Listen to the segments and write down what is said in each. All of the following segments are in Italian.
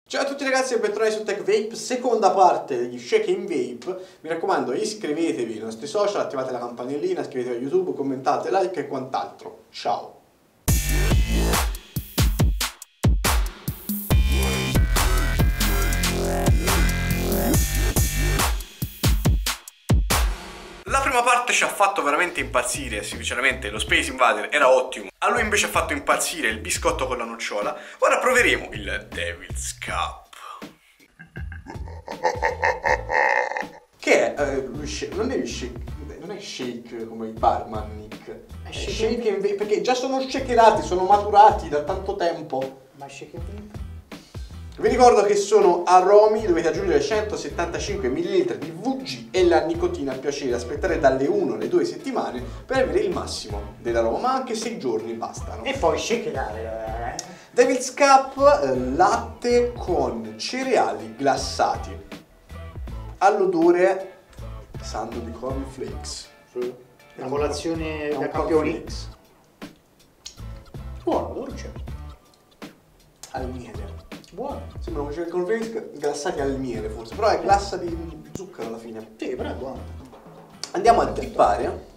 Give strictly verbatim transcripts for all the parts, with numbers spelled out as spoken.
Ciao a tutti ragazzi e bentornati su Tech Vape, seconda parte degli Shaking Vape. Mi raccomando, iscrivetevi ai nostri social, attivate la campanellina, iscrivetevi a YouTube, commentate, like e quant'altro. Ciao! La prima parte ci ha fatto veramente impazzire, sinceramente lo Space Invader era ottimo. A lui invece ha fatto impazzire il biscotto con la nocciola. Ora proveremo il Devil's Cup. Che è, eh, non è shake, non è shake come il barman Nick. È shake, shake and vape, perché già sono shakerati, sono maturati da tanto tempo. Ma shake and vape? Vi ricordo che sono aromi, dovete aggiungere centosettantacinque millilitri di V G e la nicotina a piacere, aspettare dalle uno alle due settimane per avere il massimo dell'aroma, ma anche sei giorni bastano. E poi shakerare. Devil's Cup, eh, latte con cereali glassati, all'odore santo di cornflakes. Sì. La colazione da campioni. Buono, dolce. Al miele. Buono. Sembra come c'è cornflakes glassati al miele forse, però è glassa di zucchero alla fine. Sì, però è buono. Andiamo a dippare.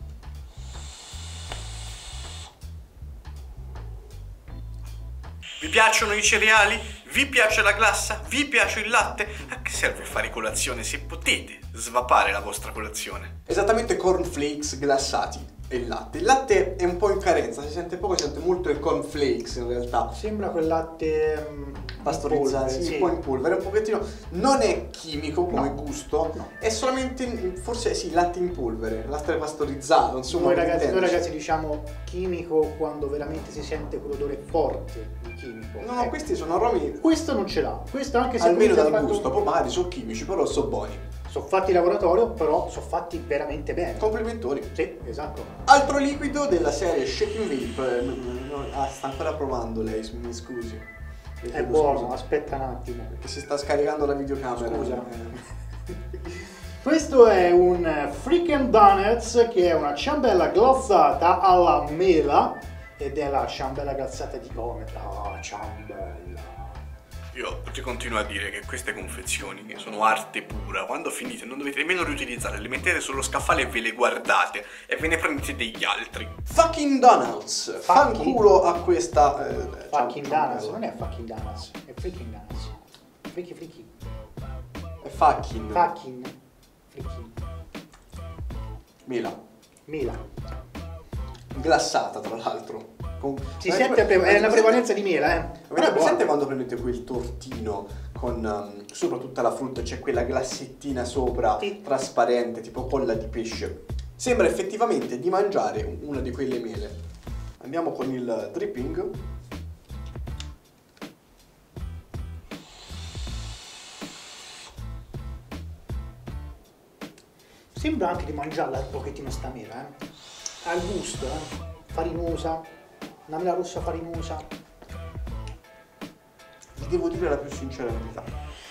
Vi piacciono i cereali? Vi piace la glassa? Vi piace il latte? A che serve fare colazione se potete svapare la vostra colazione? Esattamente, cornflakes glassati e il latte. Il latte è un po' in carenza, si sente poco, si sente molto il cornflakes in realtà. Sembra quel latte um, pastorizzato, sì, sì. Un po' in polvere, un pochettino. Non è chimico come no. gusto, no. È solamente, forse sì, latte in polvere, latte pastorizzato, insomma. Noi ragazzi, noi ragazzi diciamo chimico quando veramente si sente quell'odore forte di chimico. No, no, ecco. Questi sono aromi. Questo non ce l'ha, questo anche se almeno dal fatto... gusto, poi magari sono chimici, però sono buoni. Sono fatti in laboratorio, però sono fatti veramente bene. Complimentori. Sì, esatto. Altro liquido della serie Shaking Vape. Ah, sta ancora provando lei, mi scusi. Mi è buono, scusi. Aspetta un attimo. Perché si sta scaricando la videocamera. Scusa. Questo è un Freakin' Donuts, che è una ciambella glassata alla mela. Ed è la ciambella glassata di come? Ah, ciambella. Io ti continuo a dire che queste confezioni sono arte pura. Quando finite non dovete nemmeno riutilizzarle, le mettete sullo scaffale e ve le guardate e ve ne prendete degli altri. Fucking Donuts! Fanculo a questa eh, Fucking Donuts, non è Fucking Donuts, è Freaking Donuts. Freaky freaky. È fucking. Fucking. Freaking. Mela. Mela. Glassata tra l'altro. Con... Si sente, pre- è una prevalenza di mela, eh. Avete presente quando prendete quel tortino con um, sopra tutta la frutta c'è quella glassettina sopra, sì, trasparente, tipo colla di pesce? Sembra effettivamente di mangiare una di quelle mele. Andiamo con il dripping. Sembra anche di mangiarla un pochettino sta mela, eh. Ha il gusto, eh. Farinosa. Una mela rossa farinosa. Vi devo dire la più sincera verità.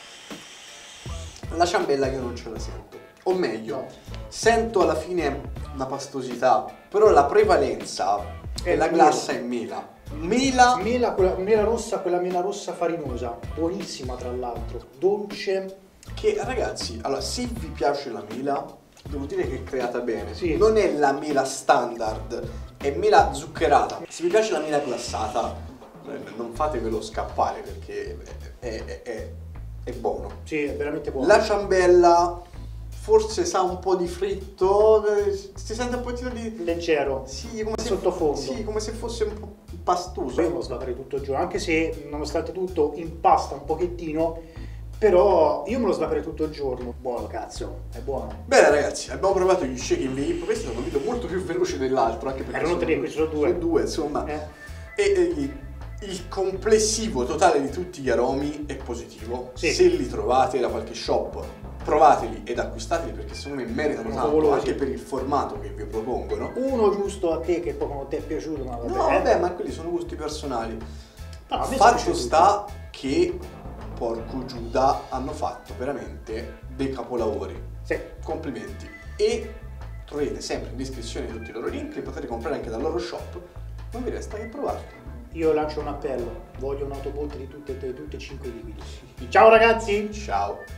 La ciambella io non ce la sento. O meglio, no. Sento alla fine una pastosità, però la prevalenza è la glassa e mela. Mela... Mela, quella, mela rossa, quella mela rossa farinosa. Buonissima tra l'altro. Dolce. Che ragazzi, allora se vi piace la mela, devo dire che è creata bene. Sì. Non è la mela standard, è mela zuccherata. Se vi piace la mela glassata, non fatevelo scappare perché è, è, è, è buono. Sì, è veramente buono. La ciambella forse sa un po' di fritto, si sente un pochino di... leggero. Sì, come se, sottofondo. Sì, come se fosse un po' pastoso. Io me lo svaperei tutto il giorno, anche se nonostante tutto impasta un pochettino. Però io me lo svaperei tutto il giorno. Buono, cazzo, è buono. Bene ragazzi, abbiamo provato gli Shaking Vape. Questo è un video molto più veloce dell'altro, anche perché erano tre, questi sono due. Sono due, insomma. Eh. E, e il complessivo totale di tutti gli aromi è positivo. Sì. Se li trovate da qualche shop, provateli ed acquistateli perché secondo me meritano tanto, favolosi, anche per il formato che vi propongono. Uno giusto a te che proprio non ti è piaciuto, ma vabbè. No, vabbè, ma quelli sono gusti personali. No, Fatto sta che porco Giuda hanno fatto veramente dei capolavori. Sì. Complimenti. E troverete sempre in descrizione tutti i loro link, li potete comprare anche dal loro shop. Non vi resta che provarli. io lancio un appello, voglio un Autobot di tutte e cinque i liquidi. Ciao ragazzi! Ciao!